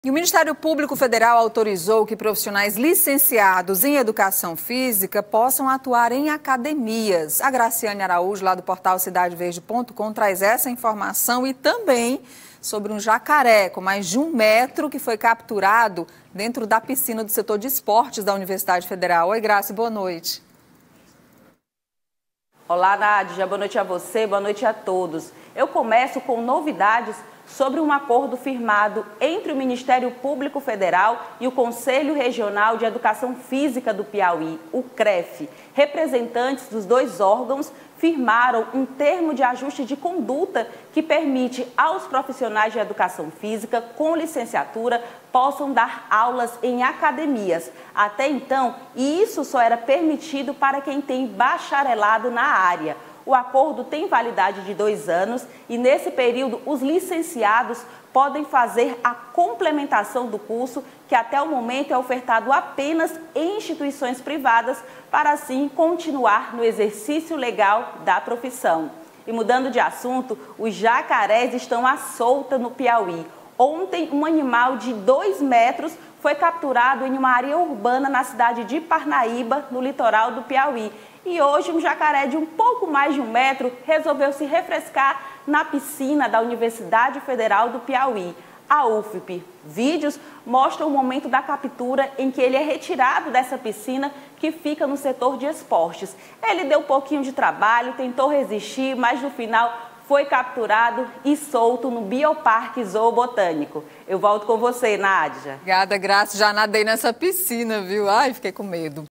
E o Ministério Público Federal autorizou que profissionais licenciados em Educação Física possam atuar em academias. A Graciane Araújo, lá do portal CidadeVerde.com, traz essa informação e também sobre um jacaré com mais de 1 metro que foi capturado dentro da piscina do setor de esportes da Universidade Federal. Oi, Graci, boa noite. Olá, Nádia, boa noite a você, boa noite a todos. Eu começo com novidades sobre um acordo firmado entre o Ministério Público Federal e o Conselho Regional de Educação Física do Piauí, o CREF. Representantes dos dois órgãos firmaram um termo de ajuste de conduta que permite aos profissionais de educação física com licenciatura possam dar aulas em academias. Até então, isso só era permitido para quem tem bacharelado na área. O acordo tem validade de 2 anos e, nesse período, os licenciados podem fazer a complementação do curso, que até o momento é ofertado apenas em instituições privadas, para assim continuar no exercício legal da profissão. E mudando de assunto, os jacarés estão à solta no Piauí. Ontem, um animal de 2 metros foi capturado em uma área urbana na cidade de Parnaíba, no litoral do Piauí. E hoje um jacaré de um pouco mais de 1 metro resolveu se refrescar na piscina da Universidade Federal do Piauí, a UFP. Vídeos mostram o momento da captura em que ele é retirado dessa piscina que fica no setor de esportes. Ele deu um pouquinho de trabalho, tentou resistir, mas no final foi capturado e solto no Bioparque Zoobotânico. Eu volto com você, Nádia. Obrigada, Graça. Já nadei nessa piscina, viu? Ai, fiquei com medo.